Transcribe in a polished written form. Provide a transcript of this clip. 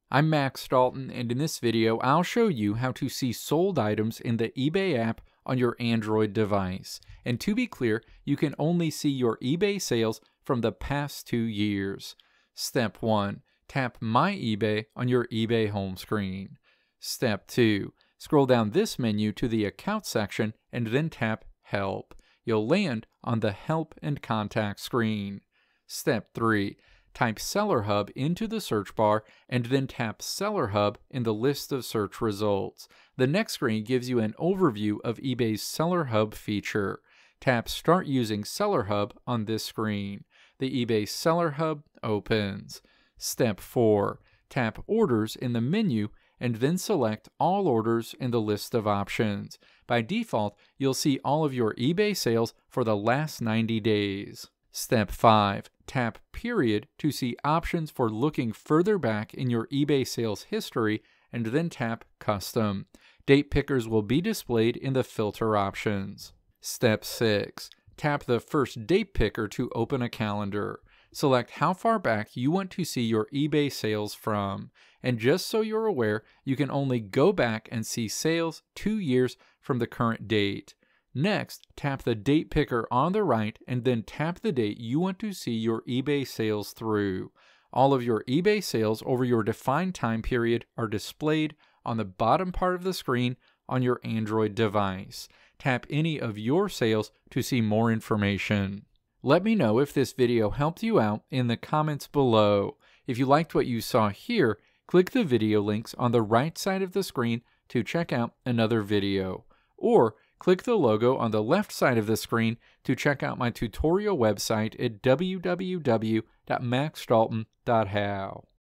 I'm Max Dalton, and in this video I'll show you how to see sold items in the eBay app on your Android device. And to be clear, you can only see your eBay sales from the past 2 years. Step 1. Tap My eBay on your eBay home screen. Step 2. Scroll down this menu to the Account section and then tap Help. You'll land on the Help and Contact screen. Step 3. Type Seller Hub into the search bar and then tap Seller Hub in the list of search results. The next screen gives you an overview of eBay's Seller Hub feature. Tap Start using Seller Hub on this screen. The eBay Seller Hub opens. Step 4. Tap Orders in the menu and then select All Orders in the list of options. By default, you'll see all of your eBay sales for the last 90 days. Step 5. Tap Period to see options for looking further back in your eBay sales history, and then tap Custom. Date pickers will be displayed in the filter options. Step 6. Tap the first date picker to open a calendar. Select how far back you want to see your eBay sales from. And just so you're aware, you can only go back and see sales 2 years from the current date. Next, tap the date picker on the right and then tap the date you want to see your eBay sales through. All of your eBay sales over your defined time period are displayed on the bottom part of the screen on your Android device. Tap any of your sales to see more information. Let me know if this video helped you out in the comments below. If you liked what you saw here, click the video links on the right side of the screen to check out another video. Or click the logo on the left side of the screen to check out my tutorial website at www.maxdalton.how.